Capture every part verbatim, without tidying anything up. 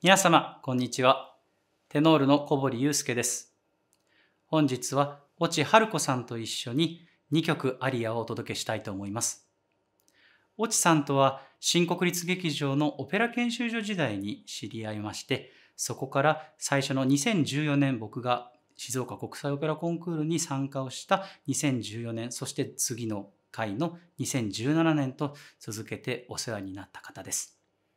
皆様、こんにちは。テノールの小堀祐介です。本日は、越智春子さんと一緒ににきょくアリアをお届けしたいと思います。越智さんとは、新国立劇場のオペラ研修所時代に知り合いまして、そこから最初のにせんじゅうよねん僕が静岡国際オペラコンクールに参加をしたにせんじゅうよねん、そして次の回のにせんじゅうななねんと続けてお世話になった方です。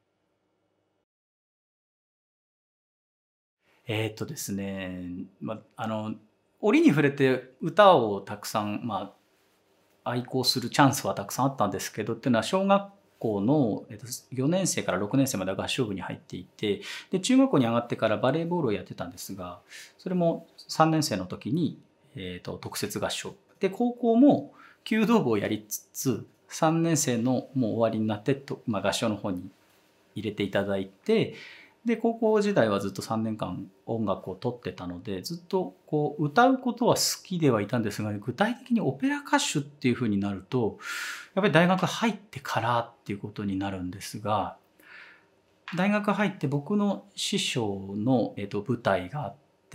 えーっとですね、ま、あの、折に触れて歌をたくさん、まあ、愛好するチャンスはたくさんあったんですけど、っていうのは小学校の、えっと、よねん生からろくねん生までは合唱部に入っていて、で、中学校に上がってからバレーボールをやってたんですが、それもさんねん生の時に、えっと、特設合唱部。で、高校も弓道部をやりつつ、さんねん生のもう終わりになってと、まあ、合唱の方に入れていただいて、で高校時代はずっとさんねんかん音楽をとってたので、ずっとこう歌うことは好きではいたんですが、具体的にオペラ歌手っていう風になるとやっぱり大学入ってからっていうことになるんですが、大学入って僕の師匠の、えっと、舞台があって、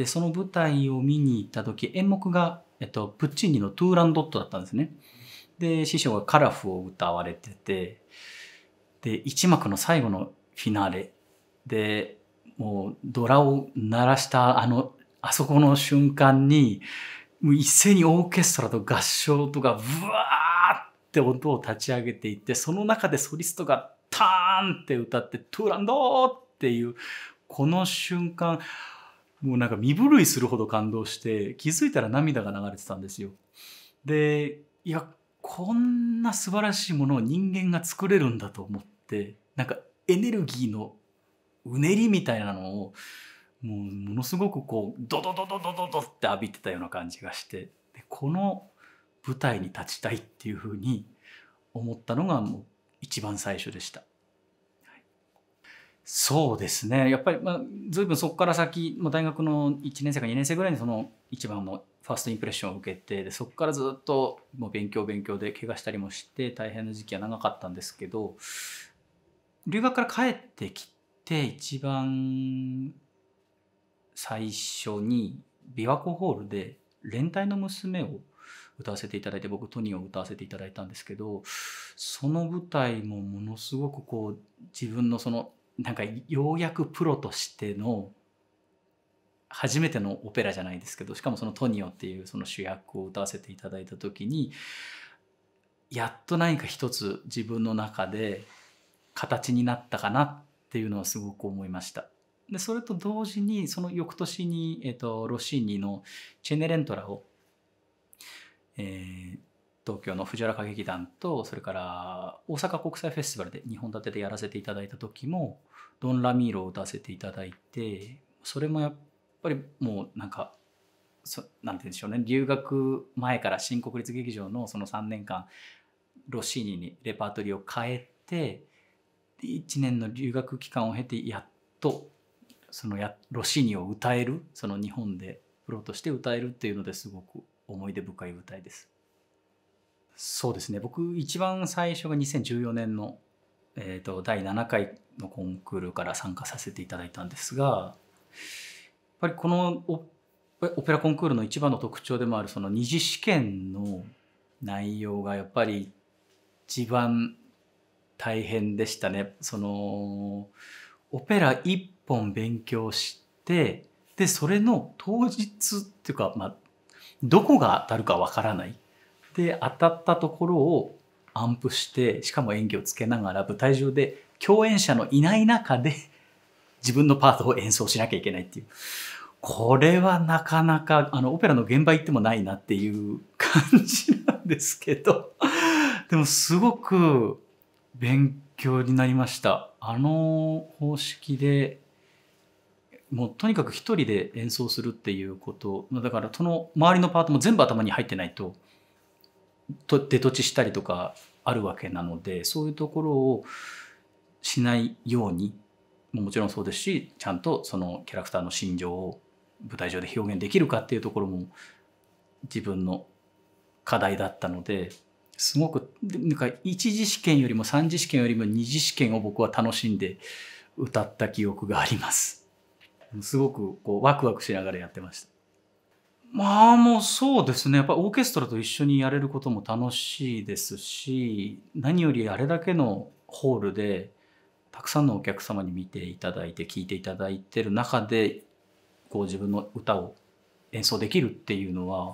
その舞台を見に行った時、演目が、えっと、プッチーニのトゥーランドットだったんですね。で師匠がカラフを歌われてて、で一幕の最後のフィナーレでもうドラを鳴らしたあのあそこの瞬間に、もう一斉にオーケストラと合唱とかブワーって音を立ち上げていって、その中でソリストがターンって歌ってトゥーランドっていうこの瞬間、もうなんか身震いするほど感動して、気づいたら涙が流れてたんですよ。で、いやこんな素晴らしいものを人間が作れるんだと思って、なんかエネルギーのうねりみたいなのをもうものすごくこうドドドドドドドって浴びてたような感じがして、でこの舞台に立ちたいっていうふうに思ったのがもう一番最初でした。そうですね、やっぱり、まあ、随分そこから先、まあ、大学のいちねん生かにねん生ぐらいにその一番のファーストインプレッションを受けて、でそこからずっともう勉強勉強で怪我したりもして大変な時期は長かったんですけど、留学から帰ってきて一番最初に琵琶湖ホールで連隊の娘を歌わせていただいて、僕トニーを歌わせていただいたんですけど、その舞台もものすごくこう自分のそのなんかようやくプロとしての初めてのオペラじゃないですけど、しかもそのトニオっていうその主役を歌わせていただいた時に、やっと何か一つ自分の中で形になったかなっていうのはすごく思いました。でそれと同時にその翌年に、えー、とロッシーニの「チェネレントラを」えー東京の藤原歌劇団と、それから大阪国際フェスティバルでにほん立てでやらせていただいた時もドン・ラミーロを歌わせていただいて、それもやっぱりもうなんかそなんて言うんでしょうね、留学前から新国立劇場のそのさんねんかんロッシーニにレパートリーを変えて、いちねんの留学期間を経てやっとそのやロッシーニを歌える、その日本でプロとして歌えるっていうのですごく思い出深い舞台です。そうですね、僕一番最初がにせんじゅうよねんの、えー、とだいななかいのコンクールから参加させていただいたんですが、やっぱりこのオオペラコンクールの一番の特徴でもあるその二次試験の内容がやっぱり一番大変でしたね。そのオペラ一本勉強して、でそれの当日っていうか、まあ、どこが当たるかわからないで、当たったところをアンプして、しかも演技をつけながら舞台上で共演者のいない中で自分のパートを演奏しなきゃいけないっていう、これはなかなかあのオペラの現場行ってもないなっていう感じなんですけど、でもすごく勉強になりました。あの方式でもうとにかく一人で演奏するっていうこと、だからその周りのパートも全部頭に入ってないとと出とちしたりとかあるわけなので、そういうところをしないようにももちろんそうですし、ちゃんとそのキャラクターの心情を舞台上で表現できるかっていうところも自分の課題だったので、すごくなんか一次試験よりも三次試験よりも二次試験を僕は楽しんで歌った記憶があります。すごくこうワクワクしながらやってました。まあ、もうそうですね。やっぱオーケストラと一緒にやれることも楽しいですし、何よりあれだけのホールで、たくさんのお客様に見ていただいて聴いていただいてる中で、こう自分の歌を演奏できるっていうのは、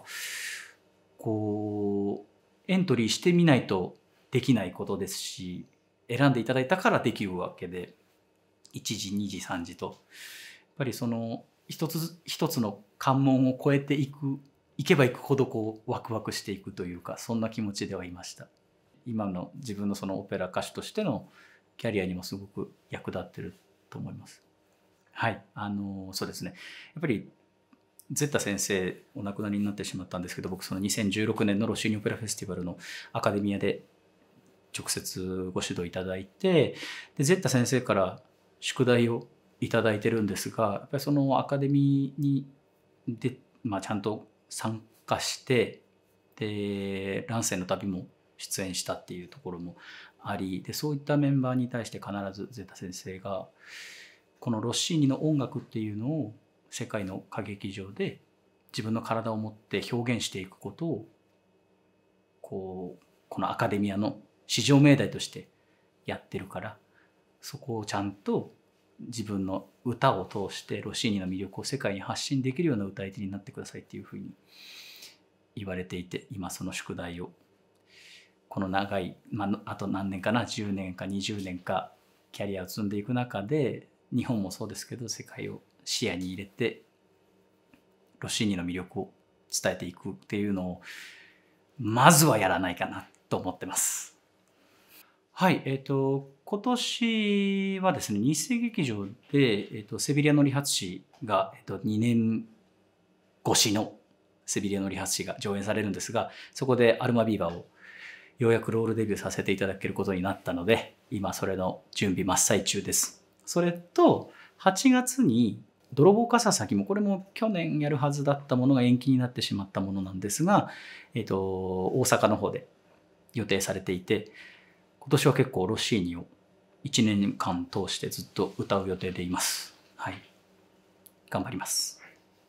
こうエントリーしてみないとできないことですし、選んでいただいたからできるわけで、いちじ、にじ、さんじと、やっぱりその一つ一つの関門を越えていく、行けば行くほどこうワクワクしていくというか、そんな気持ちではいました。今の自分のそのオペラ歌手としてのキャリアにもすごく役立ってると思います。はい、あのそうですね。やっぱりゼッタ先生お亡くなりになってしまったんですけど、僕そのにせんじゅうろくねんのロシーニオペラフェスティバルのアカデミアで直接ご指導いただいて、でゼッタ先生から宿題をいただいてるんですが、やっぱりそのアカデミーにで、まあ、ちゃんと参加して、でランセンの旅も出演したっていうところもあり、でそういったメンバーに対して必ずゼッタ先生がこのロッシーニの音楽っていうのを世界の歌劇場で自分の体を持って表現していくことを、こうこのアカデミアの至上命題としてやってるから、そこをちゃんと自分の歌を通してロッシーニの魅力を世界に発信できるような歌い手になってくださいっていうふうに言われていて、今その宿題をこの長い、まあ、あと何年かな、じゅうねんかにじゅうねんかキャリアを積んでいく中で、日本もそうですけど世界を視野に入れてロッシーニの魅力を伝えていくっていうのをまずはやらないかなと思ってます。はい、えっ、ー、と今年はですね、日生劇場で、えー、とセビリアの理髪師が、えー、とにねん越しのセビリアの理髪師が上演されるんですが、そこでアルマビーバをようやくロールデビューさせていただけることになったので、今それの準備真っ最中です。それとはちがつに泥棒笠崎も、これも去年やるはずだったものが延期になってしまったものなんですが、えっと大阪の方で予定されていて、今年は結構ロッシーニをいちねんかん通してずっと歌う予定でいます。はい、頑張ります。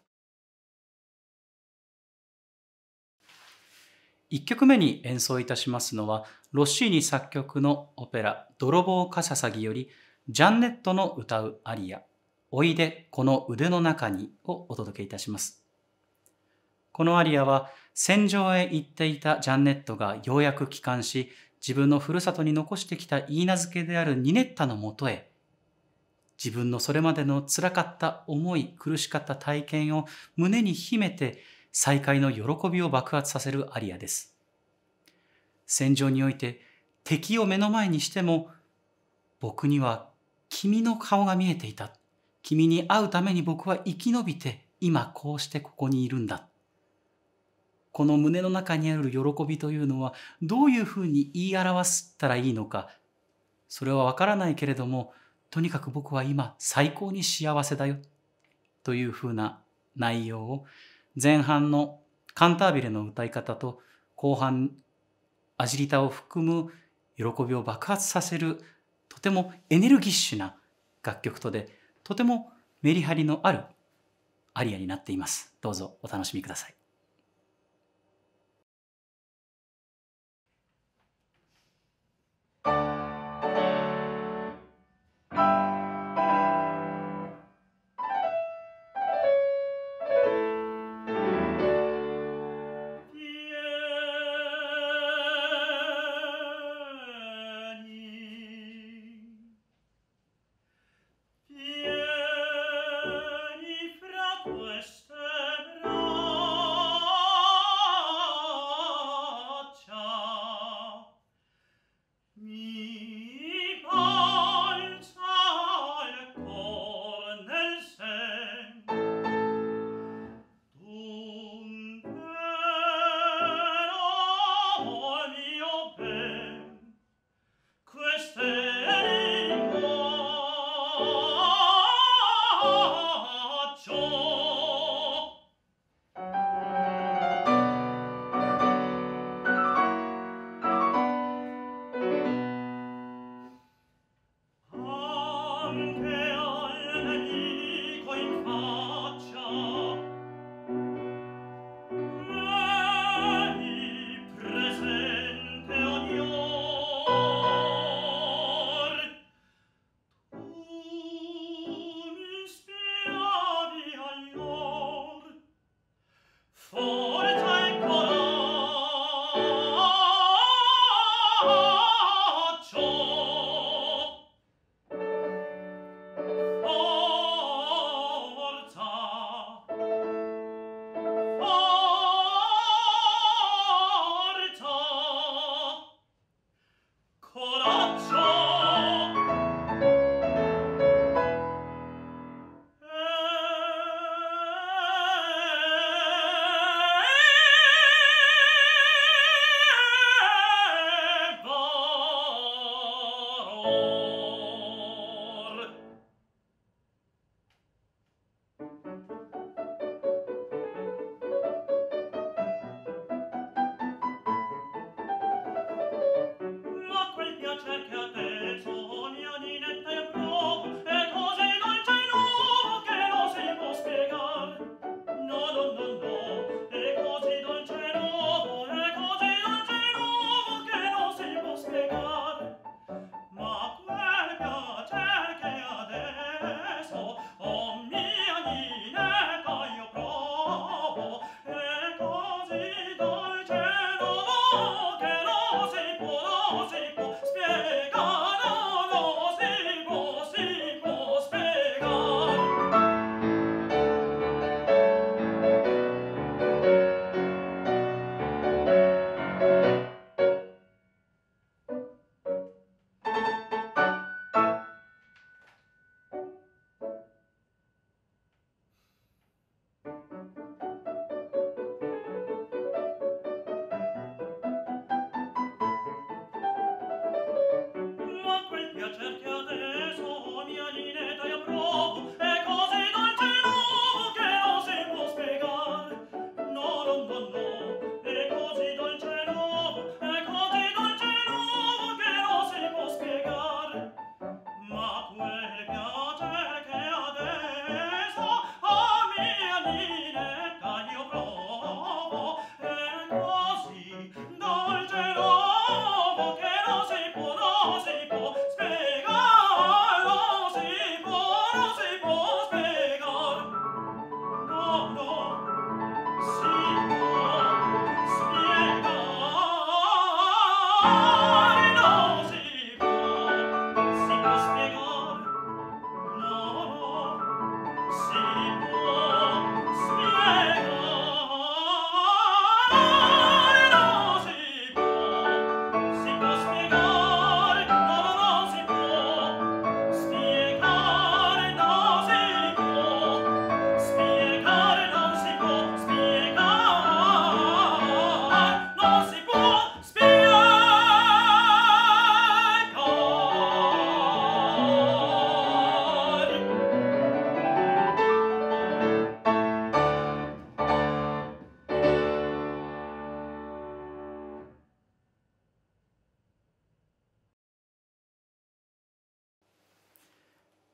いっきょくめに演奏いたしますのは、ロッシーニ作曲のオペラ「泥棒かささぎ」よりジャンネットの歌うアリア「おいでこの腕の中に」をお届けいたします。このアリアは戦場へ行っていたジャンネットがようやく帰還し、自分のふるさとに残してきた言い名付けであるニネッタのもとへ、自分のそれまでのつらかった思い、苦しかった体験を胸に秘めて再会の喜びを爆発させるアリアです。戦場において敵を目の前にしても、僕には君の顔が見えていた。君に会うために僕は生き延びて今こうしてここにいるんだ。この胸の中にある喜びというのはどういうふうに言い表したらいいのか、それはわからないけれども、とにかく僕は今最高に幸せだよというふうな内容を、前半のカンタービレの歌い方と後半アジリタを含む喜びを爆発させる、とてもエネルギッシュな楽曲とで、とてもメリハリのあるアリアになっています。どうぞお楽しみください。 Vieni fra queste braccia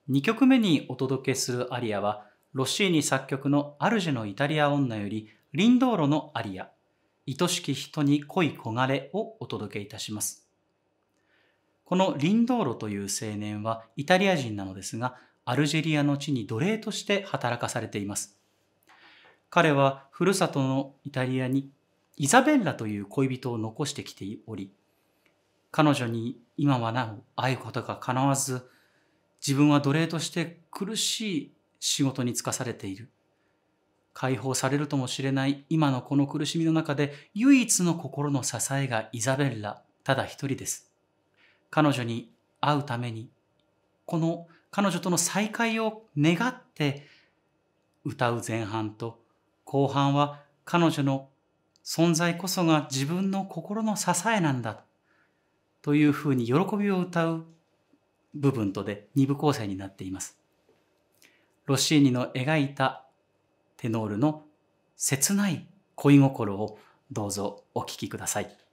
にきょくめにお届けするアリアは、ロッシーニ作曲のアルジェのイタリア女より、リンドーロのアリア、愛しき人に恋焦がれをお届けいたします。このリンドーロという青年はイタリア人なのですが、アルジェリアの地に奴隷として働かされています。彼はふるさとのイタリアにイザベッラという恋人を残してきており、彼女に今はなお会うことが叶わず、自分は奴隷として苦しい仕事に就かされている。解放されるともしれない今のこの苦しみの中で唯一の心の支えがイザベッラただ一人です。彼女に会うために、この彼女との再会を願って歌う前半と、後半は彼女の存在こそが自分の心の支えなんだというふうに喜びを歌う部分とで二部構成になっています。ロッシーニの描いたテノールの切ない恋心をどうぞお聴きください。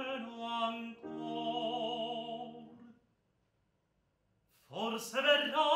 Forse verrà